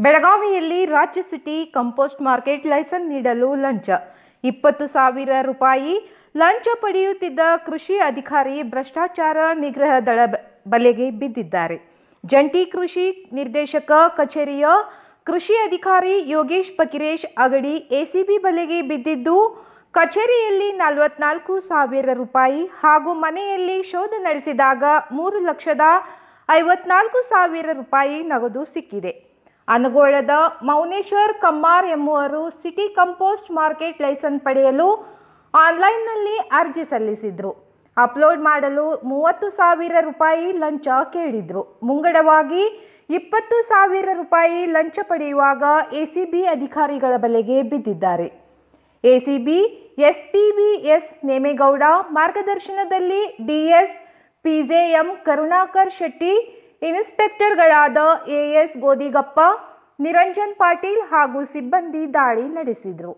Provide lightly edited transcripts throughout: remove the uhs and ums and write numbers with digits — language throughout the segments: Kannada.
ಬೆಳಗಾವಿಯಲ್ಲಿ ರಾಜ್ಯ ಸಿಟಿ ಕಂಪೋಸ್ಟ್ ಮಾರ್ಕೆಟ್ ಲೈಸೆನ್ಸ್ ನೀಡಲು ಲಂಚ 20,000 ರೂಪಾಯಿ ಲಂಚ ಪಡೆಯುತ್ತಿದ್ದ ಕೃಷಿ ಅಧಿಕಾರಿ ಭ್ರಷ್ಟಾಚಾರ ನಿಗ್ರಹ ದಳ ಬಲೆಗೆ ಬಿದ್ದಿದ್ದಾರೆ. ಜಂಟಿ ಕೃಷಿ ನಿರ್ದೇಶಕ ಕಚೇರಿಯ ಕೃಷಿ ಅಧಿಕಾರಿ ಯೋಗೇಶ್ ಫಕೀರೇಶ್ ಅಗಡಿ ಎಸಿಬಿ ಬಲೆಗೆ ಬಿದ್ದಿದ್ದು, ಕಚೇರಿಯಲ್ಲಿ 44,000 ರೂಪಾಯಿ ಹಾಗೂ ಮನೆಯಲ್ಲಿ ಶೋಧ ನಡೆಸಿದಾಗ 3,54,000 ರೂಪಾಯಿ ನಗದು ಸಿಕ್ಕಿದೆ. ಅನಗೋಳದ ಮೌನೇಶ್ವರ್ ಕಮ್ಮಾರ್ ಎಂಬುವರು ಸಿಟಿ ಕಂಪೋಸ್ಟ್ ಮಾರ್ಕೆಟ್ ಲೈಸೆನ್ಸ್ ಪಡೆಯಲು ಆನ್ಲೈನ್ನಲ್ಲಿ ಅರ್ಜಿ ಸಲ್ಲಿಸಿದ್ರು. ಅಪ್ಲೋಡ್ ಮಾಡಲು 30,000 ರೂಪಾಯಿ ಲಂಚ ಕೇಳಿದ್ರು. ಮುಂಗಡವಾಗಿ 20,000 ರೂಪಾಯಿ ಲಂಚ ಪಡೆಯುವಾಗ ಎಸಿಬಿ ಅಧಿಕಾರಿಗಳ ಬಲೆಗೆ ಬಿದ್ದಿದ್ದಾರೆ. ಎಸಿಬಿ ಎಸ್ಪಿಬಿಎಸ್ ನೇಮೇಗೌಡ ಮಾರ್ಗದರ್ಶನದಲ್ಲಿ ಡಿಎಸ್ ಪಿಜೆಎಂ ಕರುಣಾಕರ್ ಶೆಟ್ಟಿ, ಇನ್ಸ್ಪೆಕ್ಟರ್ಗಳಾದ ಎಎಸ್ ಗೋದಿಗಪ್ಪ, ನಿರಂಜನ್ ಪಾಟೀಲ್ ಹಾಗೂ ಸಿಬ್ಬಂದಿ ದಾಳಿ ನಡೆಸಿದರು.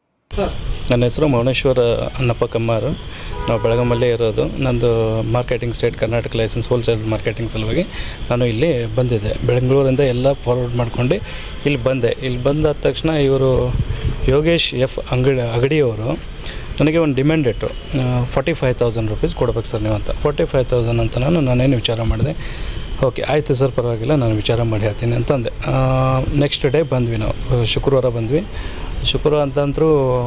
ನನ್ನ ಹೆಸರು ಮೌನೇಶ್ವರ ಅನ್ನಪ್ಪ ಕಮ್ಮಾರು. ನಾವು ಬೆಳಗಾಮಲ್ಲೇ ಇರೋದು. ನಂದು marketing state Karnataka licence wholesale marketing ಸಲುವಾಗಿ ನಾನು ಇಲ್ಲಿ ಬಂದಿದ್ದೆ. ಬೆಂಗಳೂರಿಂದ ಎಲ್ಲ ಫಾರ್ವರ್ಡ್ ಮಾಡ್ಕೊಂಡು ಇಲ್ಲಿ ಬಂದೆ. ಇಲ್ಲಿ ಬಂದಾದ ತಕ್ಷಣ ಇವರು ಯೋಗೇಶ್ ಅಗಡಿಯವರು ನನಗೆ ಒಂದು ಡಿಮ್ಯಾಂಡ್ ಇಟ್ಟು 45,000 ರೂಪೀಸ್ ಕೊಡ್ಬೇಕು ಸರ್ ನೀವು ಅಂತ. 45,000 ಅಂತ ನಾನೇನು ವಿಚಾರ ಮಾಡಿದೆ. ಓಕೆ ಆಯಿತು ಸರ್, ಪರವಾಗಿಲ್ಲ, ನಾನು ವಿಚಾರ ಮಾಡಿ ಹೇಳ್ತೀನಿ ಅಂತಂದೆ. ನೆಕ್ಸ್ಟ್ ಡೇ ಬಂದ್ವಿ, ನಾವು ಶುಕ್ರವಾರ ಬಂದ್ವಿ. ಶುಕ್ರವಾರ ಅಂತಂದ್ರು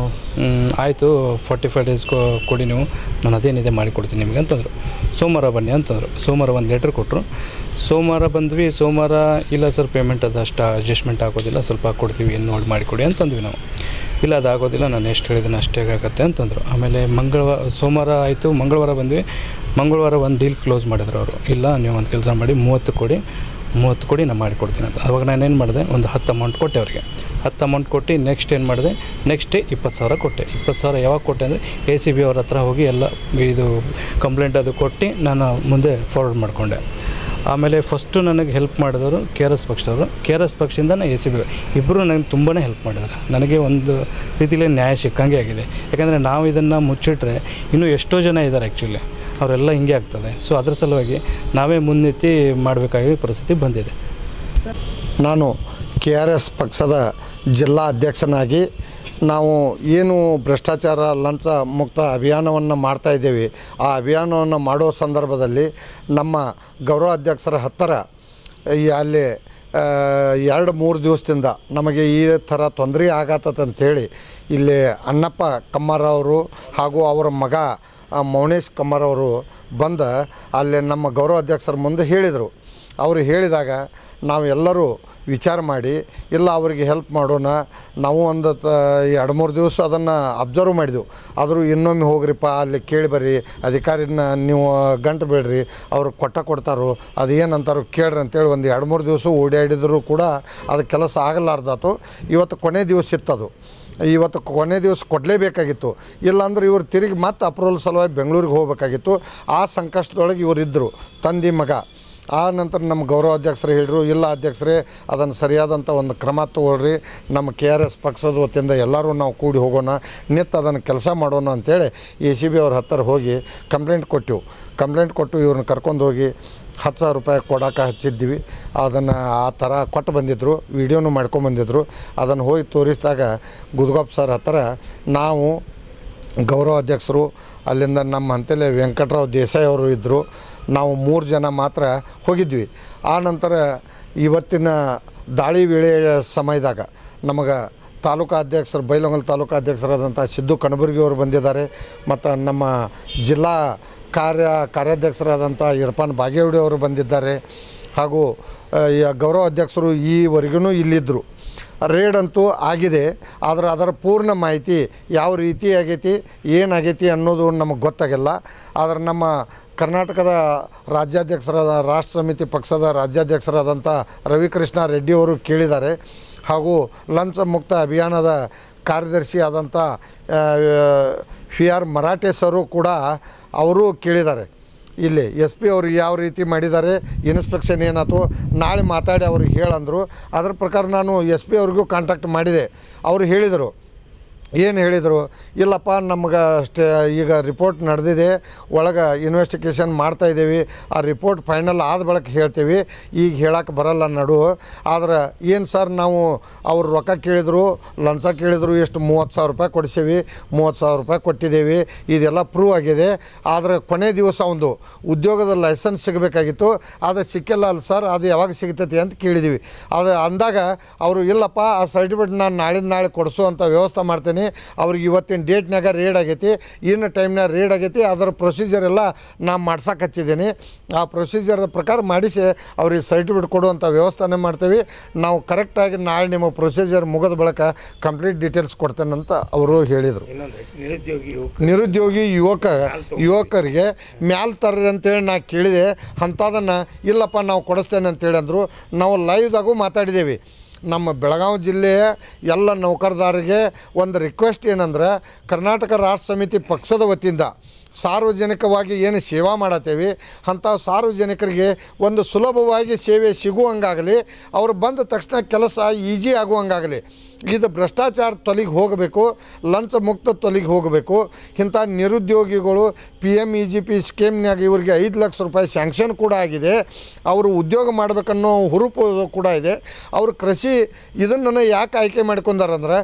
ಆಯಿತು 45 ಡೇಸ್ ಕೊಡಿ ನೀವು, ನಾನು ಅದೇನಿದೆ ಮಾಡಿಕೊಡ್ತೀನಿ ನಿಮಗೆ ಅಂತಂದರು. ಸೋಮವಾರ ಬನ್ನಿ ಅಂತಂದರು. ಸೋಮವಾರ ಒಂದು ಲೆಟ್ರ್ ಕೊಟ್ಟರು. ಸೋಮವಾರ ಬಂದ್ವಿ. ಸೋಮವಾರ ಇಲ್ಲ ಸರ್, ಪೇಮೆಂಟ್ ಅದು ಅಷ್ಟು ಅಡ್ಜಸ್ಟ್ಮೆಂಟ್ ಆಗೋದಿಲ್ಲ, ಸ್ವಲ್ಪ ಕೊಡ್ತೀವಿ, ಏನು ನೋಡಿ ಮಾಡಿಕೊಡಿ ಅಂತಂದ್ವಿ ನಾವು. ಇಲ್ಲ ಅದು ಆಗೋದಿಲ್ಲ, ನಾನು ಎಷ್ಟು ಹೇಳಿದ್ದೀನಿ ಅಷ್ಟೇ ಆಗುತ್ತೆ ಅಂತಂದರು. ಆಮೇಲೆ ಸೋಮವಾರ ಆಯಿತು, ಮಂಗಳವಾರ ಬಂದ್ವಿ. ಮಂಗಳವಾರ ಒಂದು ಡೀಲ್ ಕ್ಲೋಸ್ ಮಾಡಿದ್ರು ಅವರು. ಇಲ್ಲ ನೀವು ಒಂದು ಕೆಲಸ ಮಾಡಿ 30 ಕೊಡಿ ನಾನು ಮಾಡಿಕೊಡ್ತೀನಿ ಅಂತ. ಅವಾಗ ನಾನೇನು ಮಾಡಿದೆ, ಒಂದು 10 ಅಮೌಂಟ್ ಕೊಟ್ಟೆ ಅವರಿಗೆ. 10 ಅಮೌಂಟ್ ಕೊಟ್ಟು ನೆಕ್ಸ್ಟ್ ಏನು ಮಾಡಿದೆ, ನೆಕ್ಸ್ಟ್ ಡೇ 20,000 ಕೊಟ್ಟೆ. 20,000 ಯಾವಾಗ ಕೊಟ್ಟೆ ಅಂದರೆ ಎಸಿಬಿ ಅವ್ರ ಹತ್ರ ಹೋಗಿ ಎಲ್ಲ ಇದು ಕಂಪ್ಲೇಂಟ್ ಅದು ಕೊಟ್ಟು ನಾನು ಮುಂದೆ ಫಾರ್ವರ್ಡ್ ಮಾಡಿಕೊಂಡೆ. ಆಮೇಲೆ ಫಸ್ಟು ನನಗೆ ಹೆಲ್ಪ್ ಮಾಡಿದವರು KRS ಪಕ್ಷದವರು. KRS ಪಕ್ಷದಿಂದ ಎಸಿಬಿ ಇಬ್ಬರು ನನಗೆ ತುಂಬಾ ಹೆಲ್ಪ್ ಮಾಡಿದ್ದಾರೆ. ನನಗೆ ಒಂದು ರೀತಿಯಲ್ಲಿ ನ್ಯಾಯ ಸಿಕ್ಕಂಗೆ ಆಗಿದೆ. ಯಾಕಂದರೆ ನಾವು ಇದನ್ನು ಮುಚ್ಚಿಟ್ರೆ ಇನ್ನೂ ಎಷ್ಟೋ ಜನ ಇದ್ದಾರೆ ಆ್ಯಕ್ಚುಲಿ, ಅವರೆಲ್ಲ ಹಿಂಗೆ ಆಗ್ತದೆ. ಸೊ ಅದ್ರ ಸಲುವಾಗಿ ನಾವೇ ಮುನ್ನೆತ್ತಿ ಮಾಡಬೇಕಾಗಿ ಪರಿಸ್ಥಿತಿ ಬಂದಿದೆ. ನಾನು KRS ಪಕ್ಷದ ಜಿಲ್ಲಾ ಅಧ್ಯಕ್ಷನಾಗಿ ನಾವು ಏನು ಭ್ರಷ್ಟಾಚಾರ ಲಂಚ ಮುಕ್ತ ಅಭಿಯಾನವನ್ನು ಮಾಡ್ತಾಯಿದ್ದೇವೆ. ಆ ಅಭಿಯಾನವನ್ನು ಮಾಡೋ ಸಂದರ್ಭದಲ್ಲಿ ನಮ್ಮ ಗೌರವ ಅಧ್ಯಕ್ಷರ ಹತ್ತಿರ ಅಲ್ಲಿ 2-3 ದಿವಸದಿಂದ ನಮಗೆ ಈ ಥರ ತೊಂದರೆ ಆಗತ್ತಂತೇಳಿ ಇಲ್ಲಿ ಅನ್ನಪ್ಪ ಕಮ್ಮಾರವರು ಹಾಗೂ ಅವರ ಮಗ ಮೌನೇಶ್ ಕಮ್ಮಾರವರು ಬಂದು ಅಲ್ಲಿ ನಮ್ಮ ಗೌರವ ಅಧ್ಯಕ್ಷರ ಮುಂದೆ ಹೇಳಿದರು. ಅವರು ಹೇಳಿದಾಗ ನಾವೆಲ್ಲರೂ ವಿಚಾರ ಮಾಡಿ ಇಲ್ಲ ಅವರಿಗೆ ಹೆಲ್ಪ್ ಮಾಡೋಣ, ನಾವು ಒಂದು 2-3 ದಿವಸ ಅದನ್ನು ಅಬ್ಸರ್ವ್ ಮಾಡಿದೆವು. ಆದರೂ ಇನ್ನೊಮ್ಮೆ ಹೋಗ್ರಿಪ್ಪ ಅಲ್ಲಿ ಕೇಳಿ ಬರ್ರಿ, ಅಧಿಕಾರಿನ ನೀವು ಗಂಟು ಬೇಡ್ರಿ, ಅವರು ಕೊಡ್ತಾರೋ ಅದು ಏನಂತಾರೋ ಕೇಳ್ರಿ ಅಂತೇಳಿ ಒಂದು 2-3 ದಿವಸ ಓಡಾಡಿದರೂ ಕೂಡ ಅದು ಕೆಲಸ ಆಗಲಾರ್ದಾತು. ಇವತ್ತು ಕೊನೆ ದಿವಸ ಇತ್ತದು. ಇವತ್ತು ಕೊನೆ ದಿವಸ ಕೊಡಲೇಬೇಕಾಗಿತ್ತು. ಇಲ್ಲಾಂದ್ರೆ ಇವರು ತಿರುಗಿ ಮತ್ತೆ ಅಪ್ರೂವಲ್ ಸಲುವಾಗಿ ಬೆಂಗಳೂರಿಗೆ ಹೋಗಬೇಕಾಗಿತ್ತು. ಆ ಸಂಕಷ್ಟದೊಳಗೆ ಇವರಿದ್ದರು, ತಂದೆ ಮಗ. ಆ ನಂತರ ನಮ್ಮ ಗೌರವ ಅಧ್ಯಕ್ಷರು ಹೇಳಿದ್ರು, ಇಲ್ಲ ಅಧ್ಯಕ್ಷರೇ ಅದನ್ನು ಸರಿಯಾದಂಥ ಒಂದು ಕ್ರಮ ತಗೊಳ್ರಿ, ನಮ್ಮ KRS ಪಕ್ಷದ ವತಿಯಿಂದ ಎಲ್ಲರೂ ನಾವು ಕೂಡಿ ಹೋಗೋಣ, ನಿತ್ತು ಅದನ್ನು ಕೆಲಸ ಮಾಡೋಣ ಅಂಥೇಳಿ ಎಸಿಬಿ ಅವ್ರ ಹತ್ತಿರ ಹೋಗಿ ಕಂಪ್ಲೇಂಟ್ ಕೊಟ್ಟು ಇವ್ರನ್ನ ಕರ್ಕೊಂಡು ಹೋಗಿ 10,000 ರೂಪಾಯಿ ಕೊಡೋಕೆ ಹಚ್ಚಿದ್ವಿ. ಅದನ್ನು ಆ ಥರ ಕೊಟ್ಟು ಬಂದಿದ್ದರು, ವಿಡಿಯೋನು ಮಾಡ್ಕೊಂಬಂದಿದ್ರು. ಅದನ್ನು ಹೋಗಿ ತೋರಿಸಿದಾಗ ಗುದ್ಗಪ್ಪ ಸರ್ ಹತ್ತಿರ ನಾವು ಗೌರವ ಅಧ್ಯಕ್ಷರು, ಅಲ್ಲಿಂದ ನಮ್ಮ ಅಂತಲೇ ವೆಂಕಟರಾವ್ ದೇಸಾಯಿ ಅವರು ಇದ್ದರು, ನಾವು 3 ಜನ ಮಾತ್ರ ಹೋಗಿದ್ವಿ. ಆ ನಂತರ ಇವತ್ತಿನ ದಾಳಿ ವೇಳೆಯ ಸಮಯದಾಗ ನಮಗೆ ತಾಲೂಕಾ ಅಧ್ಯಕ್ಷರು, ಬೈಲಹೊಂಗಲ ತಾಲೂಕಾ ಅಧ್ಯಕ್ಷರಾದಂಥ ಸಿದ್ದು ಕಣಬುರ್ಗಿ ಅವರು ಬಂದಿದ್ದಾರೆ. ಮತ್ತು ನಮ್ಮ ಜಿಲ್ಲಾ ಕಾರ್ಯಾಧ್ಯಕ್ಷರಾದಂಥ ಇರ್ಫಾನ್ ಬಾಗೇವಾಡಿ ಅವರು ಬಂದಿದ್ದಾರೆ. ಹಾಗೂ ಗೌರವ ಅಧ್ಯಕ್ಷರು ಈವರೆಗೂ ಇಲ್ಲಿದ್ದರು. ರೇಡ್ ಅಂತೂ ಆಗಿದೆ, ಆದರೆ ಅದರ ಪೂರ್ಣ ಮಾಹಿತಿ ಯಾವ ರೀತಿ ಆಗೈತಿ, ಏನಾಗೈತಿ ಅನ್ನೋದು ನಮಗೆ ಗೊತ್ತಾಗಿಲ್ಲ. ಆದರೆ ನಮ್ಮ ಕರ್ನಾಟಕದ ರಾಜ್ಯಾಧ್ಯಕ್ಷರಾದ ರಾಷ್ಟ್ರ ಸಮಿತಿ ಪಕ್ಷದ ರಾಜ್ಯಾಧ್ಯಕ್ಷರಾದಂಥ ರವಿಕೃಷ್ಣ ರೆಡ್ಡಿಯವರು ಕೇಳಿದ್ದಾರೆ. ಹಾಗೂ ಲಂಚ ಮುಕ್ತ ಅಭಿಯಾನದ ಕಾರ್ಯದರ್ಶಿ ಆದಂಥ PR ಮರಾಠೆ ಸರು ಕೂಡ ಅವರು ಕೇಳಿದ್ದಾರೆ. ಇಲ್ಲಿ SP ಅವರು ಯಾವ ರೀತಿ ಮಾಡಿದ್ದಾರೆ, ಇನ್ಸ್ಪೆಕ್ಷನ್ ಏನಾಯ್ತು, ನಾಳೆ ಮಾತಾಡಿ ಅವ್ರಿಗೆ ಹೇಳಂದರು. ಅದರ ಪ್ರಕಾರ ನಾನು SP ಅವ್ರಿಗೂ ಕಾಂಟ್ಯಾಕ್ಟ್ ಮಾಡಿದೆ. ಅವರು ಹೇಳಿದರು ಏನು ಹೇಳಿದರು, ಇಲ್ಲಪ್ಪ ನಮ್ಗೆ ಈಗ ರಿಪೋರ್ಟ್ ನಡೆದಿದೆ, ಒಳಗೆ ಇನ್ವೆಸ್ಟಿಗೇಷನ್ ಮಾಡ್ತಾಯಿದ್ದೀವಿ, ಆ ರಿಪೋರ್ಟ್ ಫೈನಲ್ ಆದ ಬಳಿಕ ಹೇಳ್ತೀವಿ, ಈಗ ಹೇಳಕ್ಕೆ ಬರಲ್ಲ ನಡು. ಆದ್ರೆ ಏನು ಸರ್, ನಾವು ಅವ್ರು ರೊಕ್ಕ ಕೇಳಿದರು, ಲಂಚ ಕೇಳಿದರು, ಎಷ್ಟು 30,000 ರೂಪಾಯಿ ಕೊಡಿಸೀವಿ, 30,000 ರೂಪಾಯಿ ಕೊಟ್ಟಿದ್ದೀವಿ, ಇದೆಲ್ಲ ಪ್ರೂವ್ ಆಗಿದೆ. ಆದರೆ ಕೊನೆ ದಿವಸ ಒಂದು ಉದ್ಯೋಗದ ಲೈಸೆನ್ಸ್ ಸಿಗಬೇಕಾಗಿತ್ತು, ಅದು ಸಿಕ್ಕಿಲ್ಲ ಅಲ್ಲ ಸರ್, ಅದು ಯಾವಾಗ ಸಿಗ್ತೈತಿ ಅಂತ ಕೇಳಿದ್ದೀವಿ. ಅದು ಅಂದಾಗ ಅವರು ಇಲ್ಲಪ್ಪ ಆ ಸರ್ಟಿಫಿಕೇಟ್ ನಾನು ನಾಳೆ ಕೊಡಿಸುವಂಥ ವ್ಯವಸ್ಥೆ ಮಾಡ್ತೀನಿ, ಅವ್ರಿಗೆ ಇವತ್ತಿನ ಡೇಟ್ನಾಗ ರೇಡ್ ಆಗೈತಿ, ಇನ್ನು ಟೈಮ್ನಾಗ ರೇಡ್ ಆಗೈತಿ, ಅದರ ಪ್ರೊಸೀಜರ್ ಎಲ್ಲ ನಾನು ಮಾಡ್ಸಕ್ಕೆ ಹಚ್ಚಿದ್ದೀನಿ, ಆ ಪ್ರೊಸೀಜರ್ ಪ್ರಕಾರ ಮಾಡಿಸಿ ಅವ್ರಿಗೆ ಸರ್ಟಿಫಿಕೇಟ್ ಕೊಡುವಂಥ ವ್ಯವಸ್ಥೆನೇ ಮಾಡ್ತೀವಿ. ನಾವು ಕರೆಕ್ಟಾಗಿ ನಾಳೆ ನಿಮ್ಮ ಪ್ರೊಸೀಜರ್ ಮುಗಿದ ಬಳಿಕ ಕಂಪ್ಲೀಟ್ ಡೀಟೇಲ್ಸ್ ಕೊಡ್ತೇನೆ ಅಂತ ಅವರು ಹೇಳಿದರು. ನಿರುದ್ಯೋಗಿ ಯುವಕರಿಗೆ ಮ್ಯಾಲ್ ತರ್ರಿ ಅಂತೇಳಿ ನಾ ಕೇಳಿದೆ, ಅಂಥದನ್ನು ಇಲ್ಲಪ್ಪ ನಾವು ಕೊಡಿಸ್ತೇನೆ ಅಂತೇಳಿ ಅಂದರು. ನಾವು ಲೈವ್ದಾಗೂ ಮಾತಾಡಿದ್ದೇವೆ. ನಮ್ಮ ಬೆಳಗಾವಿ ಜಿಲ್ಲೆಯ ಎಲ್ಲ ನೌಕರದಾರರಿಗೆ ಒಂದು ರಿಕ್ವೆಸ್ಟ್ ಏನಂದ್ರೆ, ಕರ್ನಾಟಕ ರಾಷ್ಟ್ರ ಸಮಿತಿ ಪಕ್ಷದ ವತಿಯಿಂದ ಸಾರ್ವಜನಿಕವಾಗಿ ಏನು ಸೇವಾ ಮಾಡತ್ತೇವೆ ಅಂಥ ಸಾರ್ವಜನಿಕರಿಗೆ ಒಂದು ಸುಲಭವಾಗಿ ಸೇವೆ ಸಿಗುವಂಗಾಗಲಿ, ಅವರು ಬಂದ ತಕ್ಷಣ ಕೆಲಸ ಈಜಿ ಆಗುವಂಗಾಗಲಿ. ಇದು ಭ್ರಷ್ಟಾಚಾರ ತೊಲಗಿ ಹೋಗಬೇಕು, ಲಂಚ ಮುಕ್ತ ತೊಲಗಿ ಹೋಗಬೇಕು. ಇಂಥ ನಿರುದ್ಯೋಗಿಗಳು PMEGP ಸ್ಕೀಮ್ನಾಗ ಇವರಿಗೆ 5 ಲಕ್ಷ ರೂಪಾಯಿ ಸ್ಯಾಂಕ್ಷನ್ ಕೂಡ ಆಗಿದೆ. ಅವರು ಉದ್ಯೋಗ ಮಾಡಬೇಕನ್ನೋ ಹುರುಪು ಕೂಡ ಇದೆ. ಅವರು ಕೃಷಿ ಇದನ್ನು ಯಾಕೆ ಆಯ್ಕೆ ಮಾಡ್ಕೊಂಡಾರಂದ್ರೆ,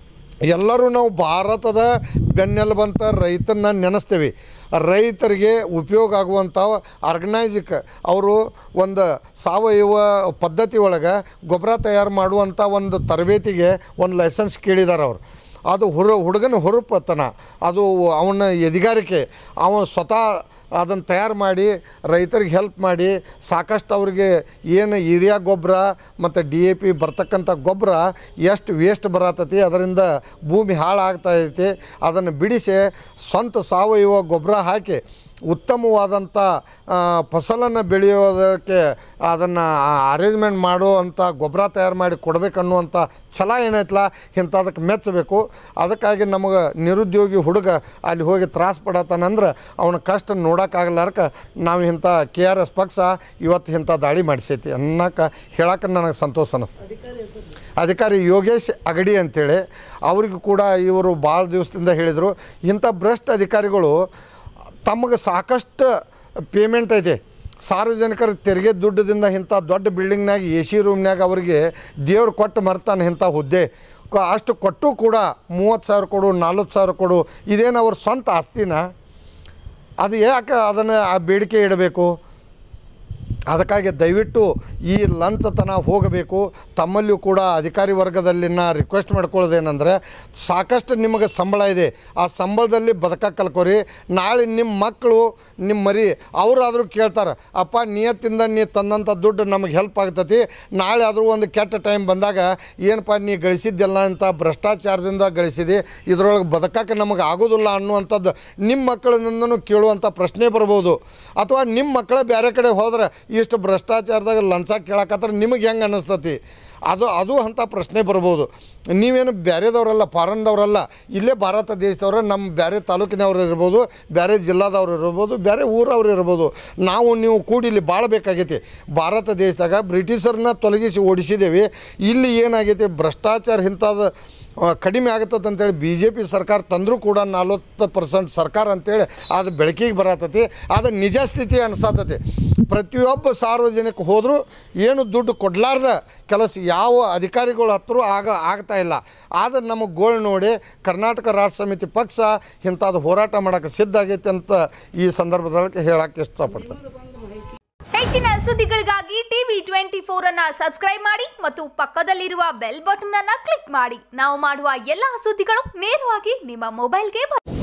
ಎಲ್ಲರೂ ನಾವು ಭಾರತದ ಬೆನ್ನೆಲುಬಂತ ರೈತನ ನೆನೆಸ್ತೀವಿ. ರೈತರಿಗೆ ಉಪಯೋಗ ಆಗುವಂಥ ಆರ್ಗನೈಜಿಕ್ ಅವರು ಒಂದು ಸಾವಯವ ಪದ್ಧತಿ ಒಳಗೆ ಗೊಬ್ಬರ ತಯಾರು ಮಾಡುವಂಥ ಒಂದು ತರಬೇತಿಗೆ ಒಂದು ಲೈಸೆನ್ಸ್ ಕೇಳಿದ್ದಾರೆ ಅವರು. ಅದು ಹುಡುಗನ ಹುರುಪತನ, ಅದು ಅವನ ಎದಿಗಾರಿಕೆ, ಅವನು ಸ್ವತಃ ಅದನ್ನು ತಯಾರು ಮಾಡಿ ರೈತರಿಗೆ ಹೆಲ್ಪ್ ಮಾಡಿ ಸಾಕಷ್ಟು ಅವ್ರಿಗೆ ಏನು ಯೂರಿಯಾ ಗೊಬ್ಬರ ಮತ್ತು DAP ಬರ್ತಕ್ಕಂಥ ಗೊಬ್ಬರ ಎಷ್ಟು ವೇಸ್ಟ್ ಬರತೈತಿ, ಅದರಿಂದ ಭೂಮಿ ಹಾಳಾಗ್ತಾಯಿದೆ, ಅದನ್ನು ಬಿಡಿಸಿ ಸ್ವಂತ ಸಾವಯವ ಗೊಬ್ಬರ ಹಾಕಿ ಉತ್ತಮವಾದಂಥ ಫಸಲನ್ನು ಬೆಳೆಯೋದಕ್ಕೆ ಅದನ್ನು ಅರೇಂಜ್ಮೆಂಟ್ ಮಾಡುವಂಥ ಗೊಬ್ಬರ ತಯಾರು ಮಾಡಿ ಕೊಡಬೇಕನ್ನುವಂಥ ಛಲ ಏನೈತಲ್ಲ, ಇಂಥದಕ್ಕೆ ಮೆಚ್ಚಬೇಕು. ಅದಕ್ಕಾಗಿ ನಮಗೆ ನಿರುದ್ಯೋಗಿ ಹುಡುಗ ಅಲ್ಲಿ ಹೋಗಿ ತ್ರಾಸ ಪಡತ್ತಾನಂದ್ರೆ ಅವನ ಕಷ್ಟ ನೋಡೋಕ್ಕಾಗಲಾರ್ಕ ನಾವು ಇಂಥ KRS ಪಕ್ಷ ಇವತ್ತು ಇಂಥ ದಾಳಿ ಮಾಡಿಸೈತಿ ಅನ್ನೋಕೆ ಹೇಳಕ್ಕೆ ನನಗೆ ಸಂತೋಷ ಅನ್ನಿಸ್ತು. ಅಧಿಕಾರಿ ಯೋಗೇಶ್ ಅಗಡಿ ಅಂಥೇಳಿ ಅವರಿಗೂ ಕೂಡ ಇವರು ಭಾಳ ದಿವಸದಿಂದ ಹೇಳಿದರು, ಇಂಥ ಭ್ರಷ್ಟ ಅಧಿಕಾರಿಗಳು ತಮಗೆ ಸಾಕಷ್ಟು ಪೇಮೆಂಟ್ ಐತೆ, ಸಾರ್ವಜನಿಕರ ತೆರಿಗೆ ದುಡ್ಡದಿಂದ ಇಂಥ ದೊಡ್ಡ ಬಿಲ್ಡಿಂಗ್ನಾಗ AC ರೂಮ್ನಾಗ ಅವರಿಗೆ ದೇವ್ರು ಕೊಟ್ಟು ಮರ್ತಾನೆ ಇಂಥ ಹುದ್ದೆ. ಅಷ್ಟು ಕೊಟ್ಟು ಕೂಡ 30,000 ಕೊಡು, 40,000 ಕೊಡು, ಇದೇನು ಅವ್ರ ಸ್ವಂತ ಆಸ್ತಿನ? ಅದು ಯಾಕೆ ಅದನ್ನು ಆ ಬೇಡಿಕೆ ಇಡಬೇಕು? ಅದಕ್ಕಾಗಿ ದಯವಿಟ್ಟು ಈ ಲಂಚತನ ಹೋಗಬೇಕು. ತಮ್ಮಲ್ಲಿಯೂ ಕೂಡ ಅಧಿಕಾರಿ ವರ್ಗದಲ್ಲಿನ ರಿಕ್ವೆಸ್ಟ್ ಮಾಡ್ಕೊಳ್ಳೋದೇನೆಂದರೆ, ಸಾಕಷ್ಟು ನಿಮಗೆ ಸಂಬಳ ಇದೆ, ಆ ಸಂಬಳದಲ್ಲಿ ಬದುಕಕ್ಕೆ ಕಲ್ಕೋರಿ. ನಾಳೆ ನಿಮ್ಮ ಮಕ್ಕಳು ನಿಮ್ಮ ಮರಿ ಅವರಾದರೂ ಕೇಳ್ತಾರೆ, ಅಪ್ಪ ನಿಯತ್ತಿಂದ ನೀ ತಂದಂಥ ದುಡ್ಡು ನಮಗೆ ಹೆಲ್ಪ್ ಆಗ್ತತಿ, ನಾಳೆ ಆದರೂ ಒಂದು ಕೆಟ್ಟ ಟೈಮ್ ಬಂದಾಗ ಏನಪ್ಪ ನೀ ಗಳಿಸಿದ್ದೆಲ್ಲ ಅಂತ ಭ್ರಷ್ಟಾಚಾರದಿಂದ ಗಳಿಸಿದೆ, ಇದರೊಳಗೆ ಬದುಕಕ್ಕೆ ನಮಗೆ ಆಗೋದಿಲ್ಲ ಅನ್ನುವಂಥದ್ದು ನಿಮ್ಮ ಮಕ್ಕಳಿಂದನೂ ಕೇಳುವಂಥ ಪ್ರಶ್ನೆ ಬರ್ಬೋದು. ಅಥವಾ ನಿಮ್ಮ ಮಕ್ಕಳೇ ಬೇರೆ ಕಡೆ ಹೋದ್ರೆ ಇಷ್ಟು ಭ್ರಷ್ಟಾಚಾರದಾಗ ಲಂಚ ಕೇಳಕತ್ತಾರೆ ನಿಮಗೆ ಹೆಂಗೆ ಅನ್ನಿಸ್ತತಿ? ಅದು ಅಂಥ ಪ್ರಶ್ನೆ ಬರ್ಬೋದು. ನೀವೇನು ಬೇರೆದವರಲ್ಲ, ಫಾರನ್ದವರಲ್ಲ, ಇಲ್ಲೇ ಭಾರತ ದೇಶದವ್ರ, ನಮ್ಮ ಬೇರೆ ತಾಲೂಕಿನವ್ರು ಇರ್ಬೋದು, ಬೇರೆ ಜಿಲ್ಲಾದವ್ರು ಇರ್ಬೋದು, ಬೇರೆ ಊರವ್ರು ಇರ್ಬೋದು. ನೀವು ಕೂಡಿ ಇಲ್ಲಿ ಬಾಳಬೇಕಾಗೈತಿ. ಭಾರತ ದೇಶದಾಗ ಬ್ರಿಟಿಷರನ್ನ ತೊಲಗಿಸಿ ಓಡಿಸಿದ್ದೇವೆ. ಇಲ್ಲಿ ಏನಾಗೈತಿ, ಭ್ರಷ್ಟಾಚಾರ ಇಂಥದ್ದು ಕಡಿಮೆ ಆಗುತ್ತದೆ ಅಂತೇಳಿ BJP ಸರ್ಕಾರ ತಂದರೂ ಕೂಡ 40% ಸರ್ಕಾರ ಅಂತೇಳಿ ಅದು ಬೆಳಕಿಗೆ ಬರತ್ತತಿ. ಅದು ನಿಜ ಸ್ಥಿತಿ ಅನಿಸತ್ತತಿ. ಪ್ರತಿಯೊಬ್ಬ ಸಾರ್ವಜನಿಕ ಹೋದರೂ ಏನು ದುಡ್ಡು ಕೊಡಲಾರ್ದ ಕೆಲಸ ಯಾವ ಅಧಿಕಾರಿಗಳ ಹತ್ರ ಆಗ್ತಾ ಇಲ್ಲ. ಆದರೆ ನಮಗೆ ಗೋಳು ನೋಡಿ ಕರ್ನಾಟಕ ರಾಷ್ಟ್ರ ಸಮಿತಿ ಪಕ್ಷ ಇಂಥದ್ದು ಹೋರಾಟ ಮಾಡೋಕ್ಕೆ ಸಿದ್ಧ ಆಗೈತೆ ಅಂತ ಈ ಸಂದರ್ಭದಲ್ಲಿ ಹೇಳಕ್ಕೆ ಇಷ್ಟಪಡ್ತೇನೆ. ಹೆಚ್ಚಿನ ಸುದ್ದಿಗಳಿಗಾಗಿ TV24 ಅನ್ನು ಸಬ್ಸ್ಕ್ರೈಬ್ ಮಾಡಿ ಮತ್ತು ಪಕ್ಕದಲ್ಲಿರುವ ಬೆಲ್ ಬಟನ್ ಅನ್ನು ಕ್ಲಿಕ್ ಮಾಡಿ. ನಾವು ಮಾಡುವ ಎಲ್ಲ ಸುದ್ದಿಗಳು ನೇರವಾಗಿ ನಿಮ್ಮ ಮೊಬೈಲ್ಗೆ ಬರುತ್ತೆ.